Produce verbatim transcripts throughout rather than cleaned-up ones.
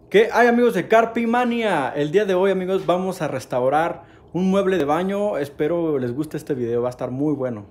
¿Qué hay, amigos de Carpimania? El día de hoy, amigos, vamos a restaurar un mueble de baño. Espero les guste este video, va a estar muy bueno.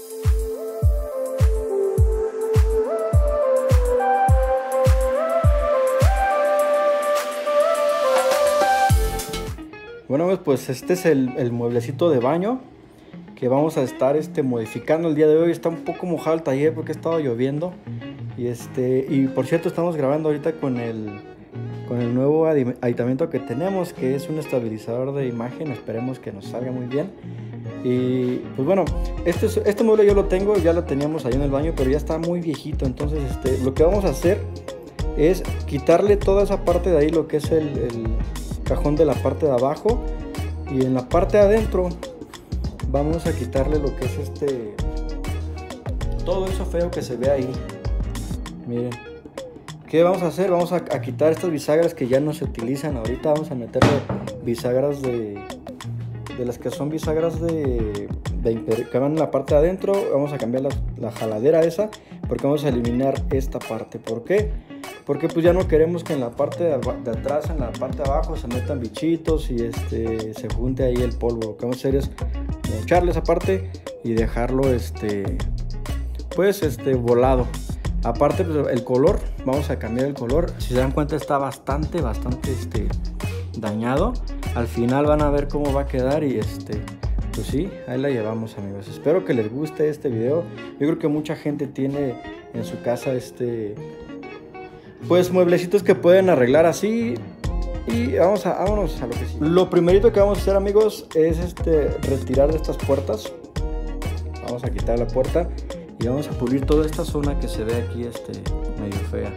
Bueno, amigos, pues este es el, el mueblecito de baño que vamos a estar este, modificando el día de hoy. Está un poco mojado el taller porque ha estado lloviendo. Y, este, y por cierto, estamos grabando ahorita con el... con el nuevo aditamento que tenemos, que es un estabilizador de imagen. Esperemos que nos salga muy bien. Y pues bueno, este, este mueble yo lo tengo, ya lo teníamos ahí en el baño, pero ya está muy viejito. Entonces este, lo que vamos a hacer es quitarle toda esa parte de ahí, lo que es el, el cajón de la parte de abajo, y en la parte de adentro vamos a quitarle lo que es este, todo eso feo que se ve ahí. Miren. ¿Qué vamos a hacer? Vamos a, a quitar estas bisagras que ya no se utilizan ahorita. Vamos a meterle bisagras de, de las que son bisagras de, de que van en la parte de adentro. Vamos a cambiar la, la jaladera esa, porque vamos a eliminar esta parte. ¿Por qué? Porque pues ya no queremos que en la parte de, de atrás, en la parte de abajo, se metan bichitos y este, se junte ahí el polvo. Lo que vamos a hacer es echarle esa parte y dejarlo este, pues este, volado. Aparte, pues, el color, vamos a cambiar el color. Si se dan cuenta, está bastante, bastante este, dañado. Al final van a ver cómo va a quedar y este, pues sí, ahí la llevamos, amigos. Espero que les guste este video. Yo creo que mucha gente tiene en su casa este, pues mueblecitos que pueden arreglar así. Y vamos a, vámonos a lo que sí. Lo primerito que vamos a hacer, amigos, es este, retirar de estas puertas. Vamos a quitar la puerta. Y vamos a pulir toda esta zona que se ve aquí este, medio fea.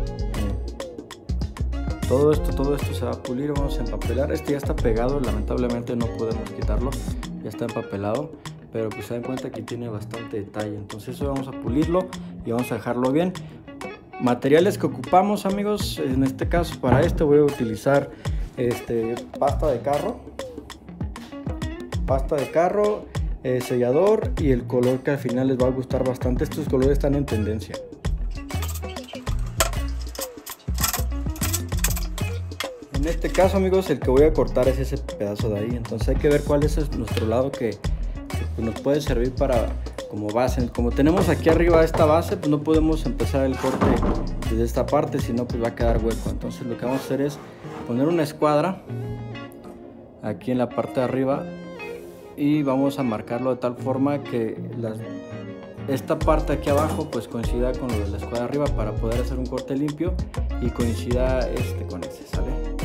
Miren. Todo esto, todo esto se va a pulir, vamos a empapelar. Este ya está pegado, lamentablemente no podemos quitarlo. Ya está empapelado, pero pues se dan cuenta que tiene bastante detalle. Entonces eso vamos a pulirlo y vamos a dejarlo bien. Materiales que ocupamos, amigos, en este caso para esto voy a utilizar este, pasta de carro. Pasta de carro. Eh, sellador y el color que al final les va a gustar bastante. Estos colores están en tendencia. En este caso, amigos, el que voy a cortar es ese pedazo de ahí. Entonces hay que ver cuál es nuestro lado que, que nos puede servir para como base. Como tenemos aquí arriba esta base, pues no podemos empezar el corte desde esta parte, sino pues va a quedar hueco. Entonces lo que vamos a hacer es poner una escuadra aquí en la parte de arriba y vamos a marcarlo de tal forma que las, esta parte aquí abajo pues coincida con lo de la escuadra arriba, para poder hacer un corte limpio y coincida este con ese, ¿sale?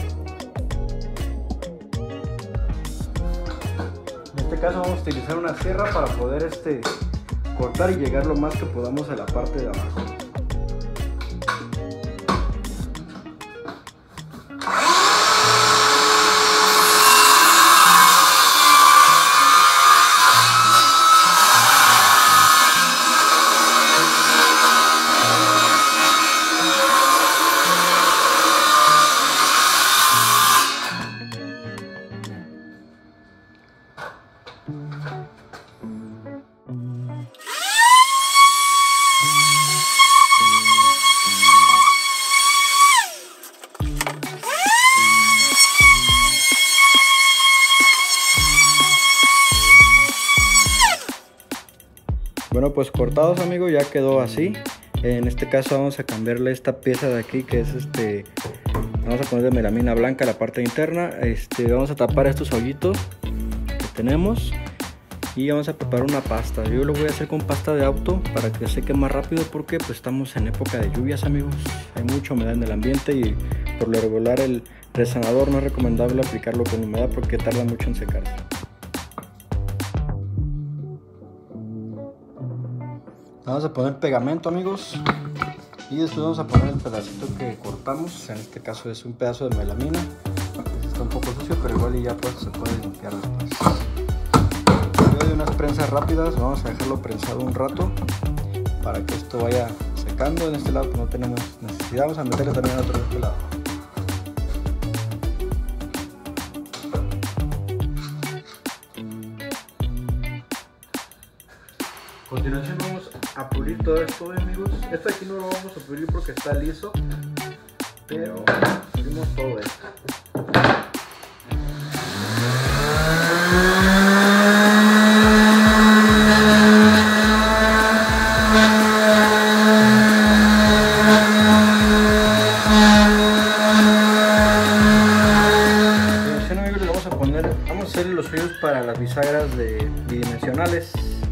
En este caso vamos a utilizar una sierra para poder este, cortar y llegar lo más que podamos a la parte de abajo. Bueno, pues cortados, amigos, ya quedó así. En este caso vamos a cambiarle esta pieza de aquí, que es este, vamos a poner de melamina blanca a la parte interna. Este, vamos a tapar estos hoyitos que tenemos y vamos a preparar una pasta. Yo lo voy a hacer con pasta de auto para que seque más rápido, porque pues estamos en época de lluvias, amigos. Hay mucha humedad en el ambiente y por lo regular el resanador no es recomendable aplicarlo con humedad porque tarda mucho en secarse. Vamos a poner pegamento, amigos, y después vamos a poner el pedacito que cortamos. En este caso es un pedazo de melamina. Está un poco sucio, pero igual y ya pues se puede limpiar después. Luego de unas prensas rápidas vamos a dejarlo prensado un rato para que esto vaya secando. En este lado pues no tenemos necesidad. Vamos a meterle también a otro de este lado. A continuación vamos a pulir todo esto, amigos. Esto aquí no lo vamos a pulir porque está liso. pero hicimos todo esto. Vamos a hacer los hoyos para las bisagras de bidimensionales.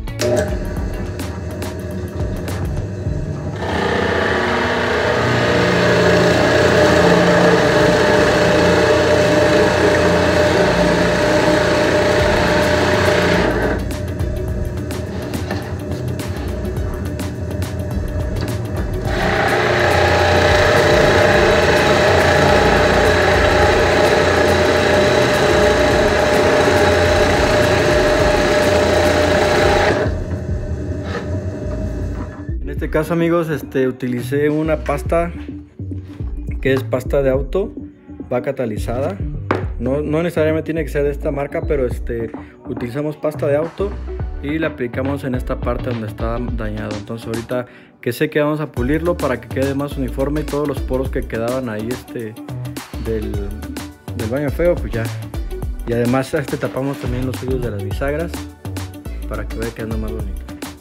En este caso, amigos, este, utilicé una pasta que es pasta de auto, va catalizada. No, no necesariamente tiene que ser de esta marca, pero este, utilizamos pasta de auto y la aplicamos en esta parte donde está dañado. Entonces ahorita que sé que vamos a pulirlo para que quede más uniforme y todos los poros que quedaban ahí este, del, del baño feo, pues ya. Y además este, tapamos también los hoyos de las bisagras para que vaya quedando más bonito.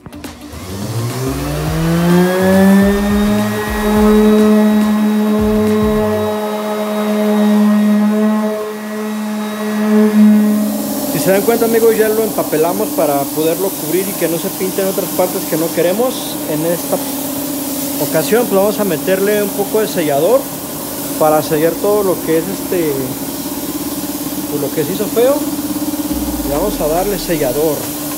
Si se dan cuenta, amigos, ya lo empapelamos para poderlo cubrir y que no se pinten otras partes que no queremos. En esta ocasión pues vamos a meterle un poco de sellador para sellar todo lo que es este, pues lo que se hizo feo, y vamos a darle sellador.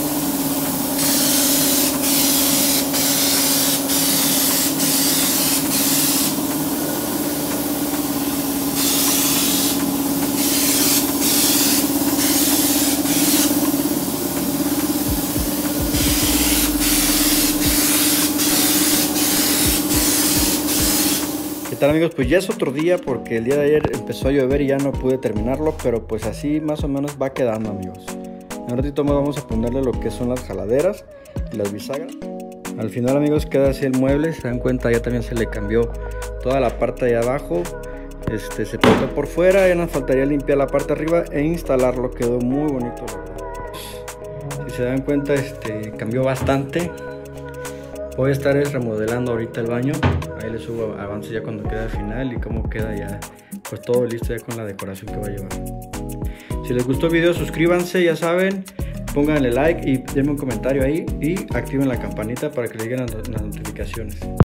¿Qué tal, amigos? Pues ya es otro día porque el día de ayer empezó a llover y ya no pude terminarlo, pero pues así más o menos va quedando, amigos. En un ratito más vamos a ponerle lo que son las jaladeras y las bisagras. Al final, amigos, queda así el mueble. Se dan cuenta, ya también se le cambió toda la parte de abajo. Este, se pintó por fuera, ya nos faltaría limpiar la parte de arriba e instalarlo. Quedó muy bonito, si se dan cuenta, este, cambió bastante. Voy a estar remodelando ahorita el baño. Ahí les subo avance ya cuando queda al final y cómo queda ya, pues todo listo ya con la decoración que va a llevar. Si les gustó el video, suscríbanse, ya saben, pónganle like y denme un comentario ahí y activen la campanita para que les lleguen las notificaciones.